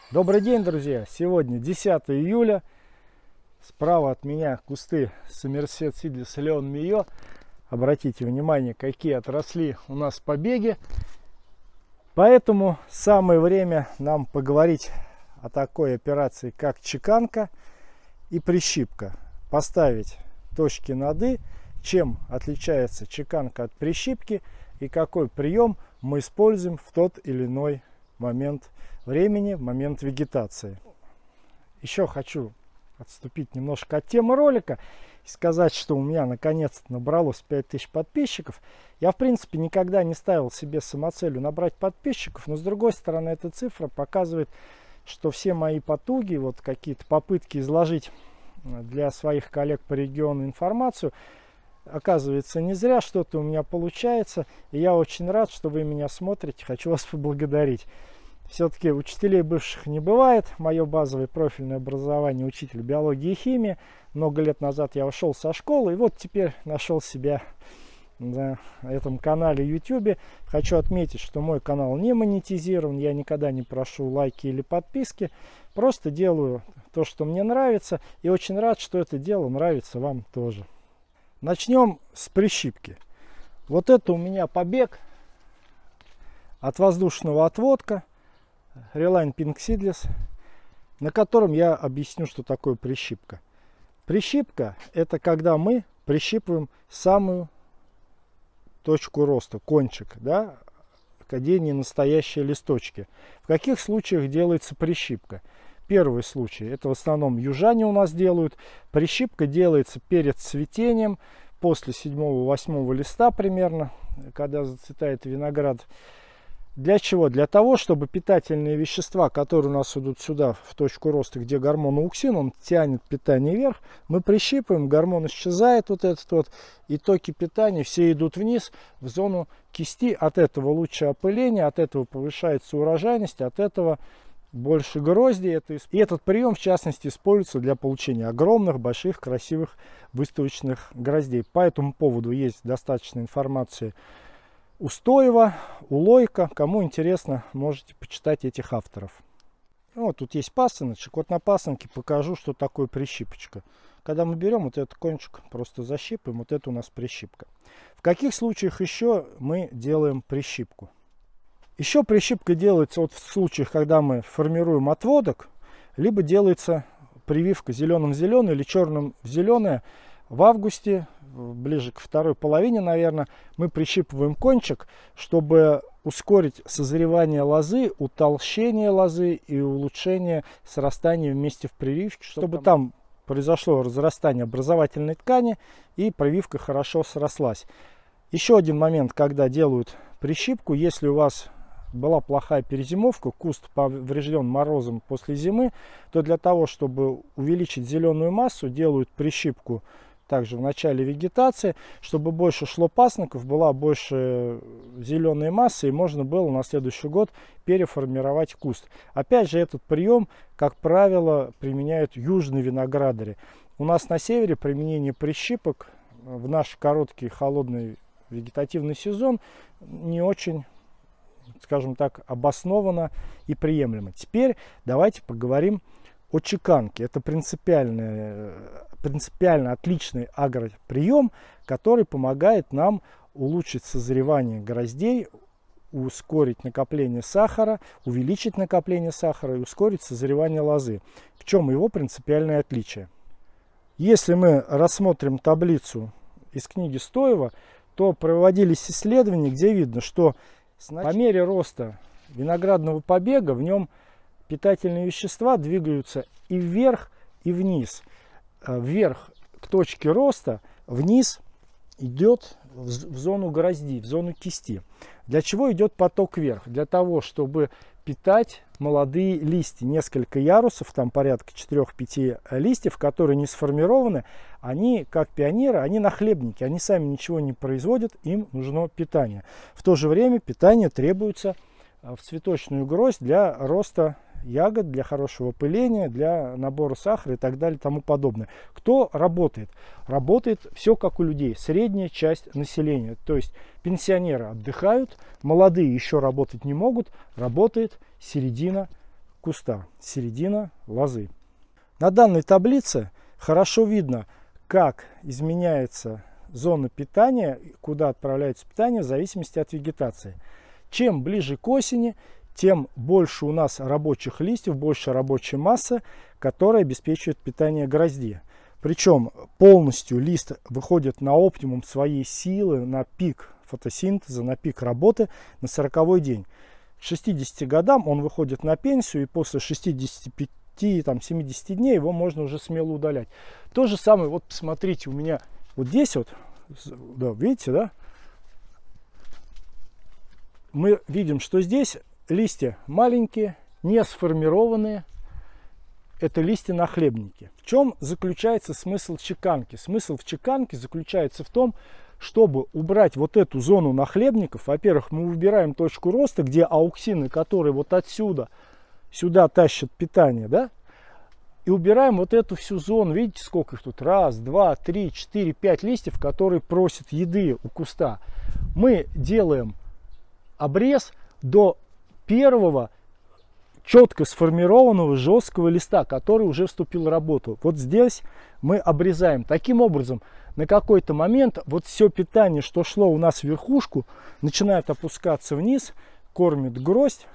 Добрый день, друзья! Сегодня 10 июля. Справа от меня кусты Somerset Seedless Leon Mio. Обратите внимание, какие отросли у нас побеги. Поэтому самое время нам поговорить о такой операции, как чеканка и прищипка. Поставить точки над «и», чем отличается чеканка от прищипки и какой прием мы используем в тот или иной момент времени, момент вегетации. Еще хочу отступить немножко от темы ролика и сказать, что у меня наконец-то набралось 5000 подписчиков. Я, в принципе, никогда не ставил себе самоцелью набрать подписчиков, но с другой стороны, эта цифра показывает, что все мои потуги, вот какие-то попытки изложить для своих коллег по региону информацию, оказывается, не зря, что-то у меня получается. И я очень рад, что вы меня смотрите. Хочу вас поблагодарить. Все-таки учителей бывших не бывает. Мое базовое профильное образование — учитель биологии и химии. Много лет назад я ушел со школы, и вот теперь нашел себя на этом канале YouTube. Хочу отметить, что мой канал не монетизирован. Я никогда не прошу лайки или подписки. Просто делаю то, что мне нравится. И очень рад, что это дело нравится вам тоже. Начнем с прищипки. Вот это у меня побег от воздушного отводка Reline Pink Seedless, на котором я объясню, что такое прищипка. Прищипка — это когда мы прищипываем самую точку роста, кончик, да, кадение настоящие листочки. В каких случаях делается прищипка? Первый случай — это в основном южане у нас делают. Прищипка делается перед цветением, после 7-8 листа примерно, когда зацветает виноград. Для чего? Для того, чтобы питательные вещества, которые у нас идут сюда, в точку роста, где гормон ауксин, он тянет питание вверх, мы прищипываем, гормон исчезает, вот этот вот, и токи питания все идут вниз, в зону кисти. От этого лучше опыление, от этого повышается урожайность, от этого больше гроздей. И этот прием, в частности, используется для получения огромных, больших, красивых выставочных гроздей. По этому поводу есть достаточно информации у Стоева, у Лойка. Кому интересно, можете почитать этих авторов. Вот тут есть пасыночек. Вот на пасынке покажу, что такое прищипочка. Когда мы берем вот этот кончик, просто защипаем, вот это у нас прищипка. В каких случаях еще мы делаем прищипку? Еще прищипка делается вот в случаях, когда мы формируем отводок, либо делается прививка зеленым в зеленое или черным в зеленое. В августе, ближе к второй половине, наверное, мы прищипываем кончик, чтобы ускорить созревание лозы, утолщение лозы и улучшение срастания вместе в прививке, чтобы там произошло разрастание образовательной ткани и прививка хорошо срослась. Еще один момент, когда делают прищипку: если у вас была плохая перезимовка, куст поврежден морозом после зимы, то для того, чтобы увеличить зеленую массу, делают прищипку также в начале вегетации, чтобы больше шло пасынков, была больше зеленой массы, и можно было на следующий год переформировать куст. Опять же, этот прием, как правило, применяют южные виноградари. У нас на севере применение прищипок в наш короткий холодный вегетативный сезон не очень, скажем так, обоснованно и приемлемо. Теперь давайте поговорим о чеканке. Это принципиально отличный агроприем, который помогает нам улучшить созревание гроздей, ускорить накопление сахара, увеличить накопление сахара и ускорить созревание лозы. В чем его принципиальное отличие? Если мы рассмотрим таблицу из книги Стоева, то проводились исследования, где видно, что по мере роста виноградного побега в нем питательные вещества двигаются и вверх, и вниз. Вверх к точке роста, вниз идет в зону грозди, в зону кисти. Для чего идет поток вверх? Для того, чтобы питать молодые листья. Несколько ярусов, там порядка 4-5 листьев, которые не сформированы. Они, как пионеры, они нахлебники, они сами ничего не производят, им нужно питание. В то же время питание требуется в цветочную гроздь для роста ягод, для хорошего пыления, для набора сахара и так далее и тому подобное. Кто работает? Работает все как у людей, средняя часть населения. То есть пенсионеры отдыхают, молодые еще работать не могут, работает середина куста, середина лозы. На данной таблице хорошо видно, как изменяется зона питания, куда отправляется питание в зависимости от вегетации. Чем ближе к осени, тем больше у нас рабочих листьев, больше рабочей массы, которая обеспечивает питание грозди. Причем полностью лист выходит на оптимум своей силы, на пик фотосинтеза, на пик работы на 40-й день. К 60 годам он выходит на пенсию, и после 65-70 дней его можно уже смело удалять. То же самое, вот посмотрите, у меня вот здесь вот, да, видите, да? Мы видим, что здесь листья маленькие, не сформированные. Это листья-нахлебники. В чем заключается смысл чеканки? Смысл в чеканке заключается в том, чтобы убрать вот эту зону нахлебников. Во-первых, мы выбираем точку роста, где ауксины, которые вот отсюда сюда тащат питание, да? И убираем вот эту всю зону. Видите, сколько их тут? Раз, два, три, четыре, пять листьев, которые просят еды у куста. Мы делаем обрез до первого четко сформированного жесткого листа, который уже вступил в работу. Вот здесь мы обрезаем. Таким образом, на какой-то момент вот все питание, что шло у нас в верхушку, начинает опускаться вниз, кормит гроздь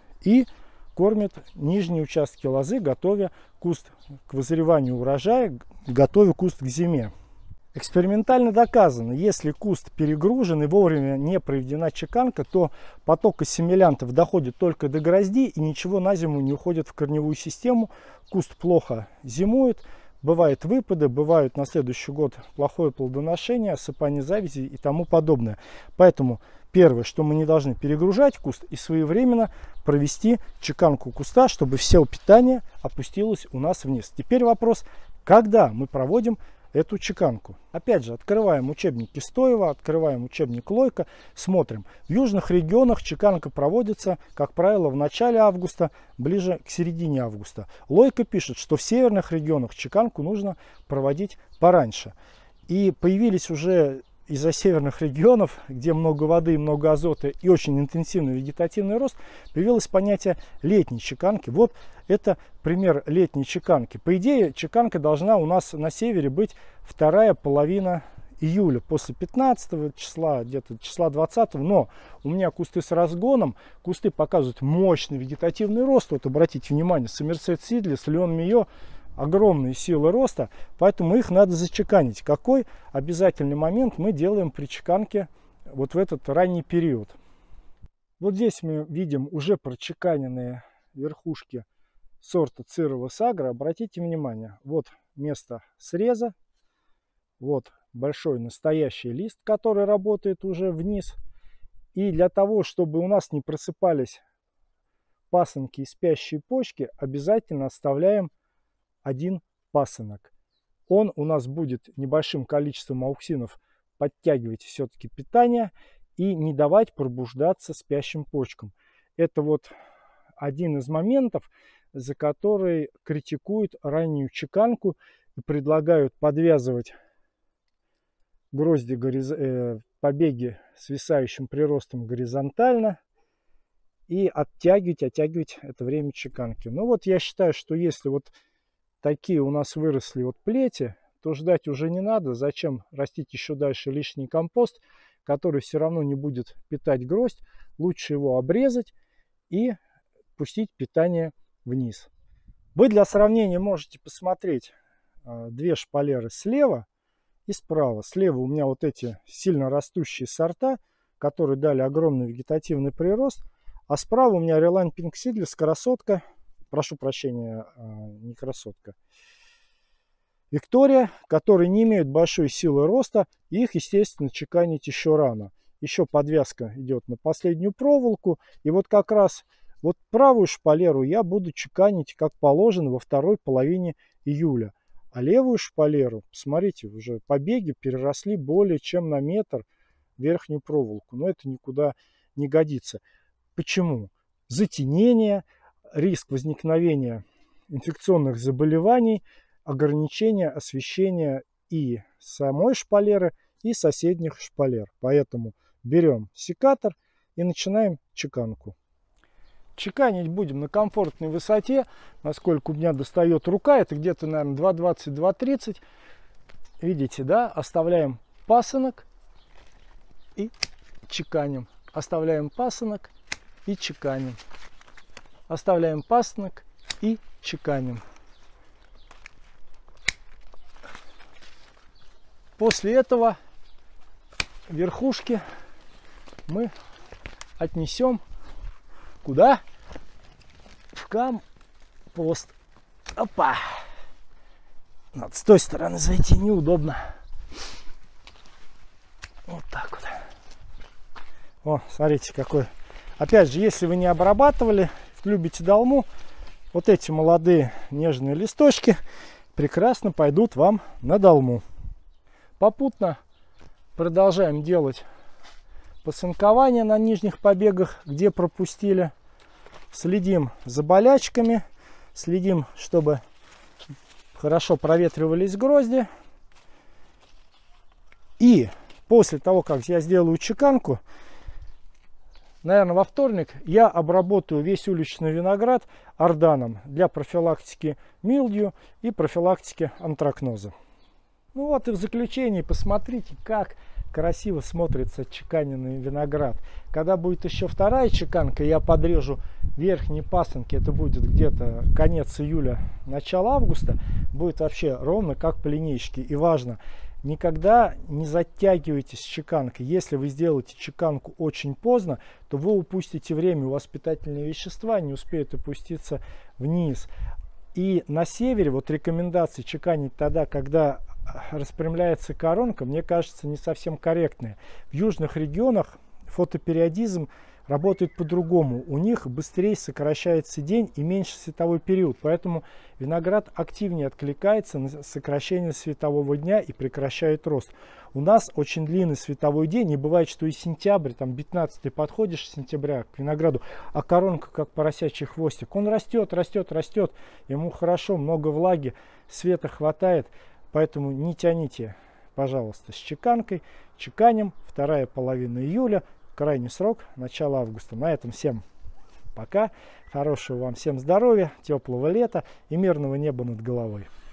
и кормит нижние участки лозы, готовя куст к вызреванию урожая, готовя куст к зиме. Экспериментально доказано, если куст перегружен и вовремя не проведена чеканка, то поток ассимилянтов доходит только до грозди и ничего на зиму не уходит в корневую систему. Куст плохо зимует, бывают выпады, бывают на следующий год плохое плодоношение, осыпание завязи и тому подобное. Поэтому первое, что мы не должны перегружать куст и своевременно провести чеканку куста, чтобы все питание опустилось у нас вниз. Теперь вопрос, когда мы проводим эту чеканку. Опять же, открываем учебник Кистоева, открываем учебник Лойко, смотрим. В южных регионах чеканка проводится, как правило, в начале августа, ближе к середине августа. Лойко пишет, что в северных регионах чеканку нужно проводить пораньше. И появились уже из-за северных регионов, где много воды, много азота и очень интенсивный вегетативный рост, появилось понятие летней чеканки. Вот это пример летней чеканки. По идее, чеканка должна у нас на севере быть вторая половина июля, после 15 числа, где-то числа 20. Но у меня кусты с разгоном, кусты показывают мощный вегетативный рост. Вот обратите внимание, Somerset Seedless, Leon Mio, огромные силы роста, поэтому их надо зачеканить. Какой обязательный момент мы делаем при чеканке вот в этот ранний период? Вот здесь мы видим уже прочеканенные верхушки сорта Цирова Сагра. Обратите внимание, вот место среза, вот большой настоящий лист, который работает уже вниз. И для того, чтобы у нас не просыпались пасынки и спящие почки, обязательно оставляем один пасынок. Он у нас будет небольшим количеством ауксинов подтягивать все-таки питание и не давать пробуждаться спящим почкам. Это вот один из моментов, за который критикуют раннюю чеканку и предлагают подвязывать грозди, побеги свисающим приростом горизонтально и оттягивать это время чеканки. Ну вот я считаю, что если вот такие у нас выросли вот плети, то ждать уже не надо. Зачем растить еще дальше лишний компост, который все равно не будет питать гроздь. Лучше его обрезать и пустить питание вниз. Вы для сравнения можете посмотреть две шпалеры слева и справа. Слева у меня вот эти сильно растущие сорта, которые дали огромный вегетативный прирост. А справа у меня Reline Pink Seedless, красотка. Прошу прощения, не красотка. Виктория, которые не имеют большой силы роста, и их, естественно, чеканить еще рано. Еще подвязка идет на последнюю проволоку. И вот как раз вот правую шпалеру я буду чеканить, как положено, во второй половине июля. А левую шпалеру, посмотрите, уже побеги переросли более чем на метр верхнюю проволоку. Но это никуда не годится. Почему? Затенение, риск возникновения инфекционных заболеваний, ограничение освещения и самой шпалеры, и соседних шпалер. Поэтому берем секатор и начинаем чеканку. чеканить будем на комфортной высоте, насколько у меня достает рука. Это где-то, наверное, 2,20-2,30. Видите, да? Оставляем пасынок и чеканим. Оставляем пасынок и чеканим. Оставляем пасынок и чеканим. После этого верхушки мы отнесем куда? В компост. Опа! Надо с той стороны зайти, неудобно. Вот так вот. О, смотрите, какой. Опять же, если вы не обрабатывали, любите долму, вот эти молодые нежные листочки прекрасно пойдут вам на долму. Попутно продолжаем делать посынкование на нижних побегах, где пропустили. Следим за болячками, следим, чтобы хорошо проветривались грозди. И после того, как я сделаю чеканку, наверное, во вторник я обработаю весь уличный виноград орданом для профилактики милдью и профилактики антракноза. Ну вот и в заключении посмотрите, как красиво смотрится чеканенный виноград. Когда будет еще вторая чеканка, я подрежу верхние пасынки, это будет где-то конец июля, начало августа, будет вообще ровно как по линейке. И важно, никогда не затягивайтесь с чеканкой. Если вы сделаете чеканку очень поздно, то вы упустите время, у вас питательные вещества не успеют опуститься вниз. И на севере вот рекомендации чеканить тогда, когда распрямляется коронка, мне кажется, не совсем корректные. В южных регионах фотопериодизм работает по-другому. У них быстрее сокращается день и меньше световой период. Поэтому виноград активнее откликается на сокращение светового дня и прекращает рост. У нас очень длинный световой день. И бывает, что и сентябрь, там 15 подходишь сентября к винограду, а коронка как поросячий хвостик. Он растет, растет, растет. Ему хорошо, много влаги, света хватает. Поэтому не тяните, пожалуйста, с чеканкой. Чеканим. Вторая половина июля. Крайний срок начало августа. На этом всем пока. Хорошего вам всем здоровья, теплого лета и мирного неба над головой.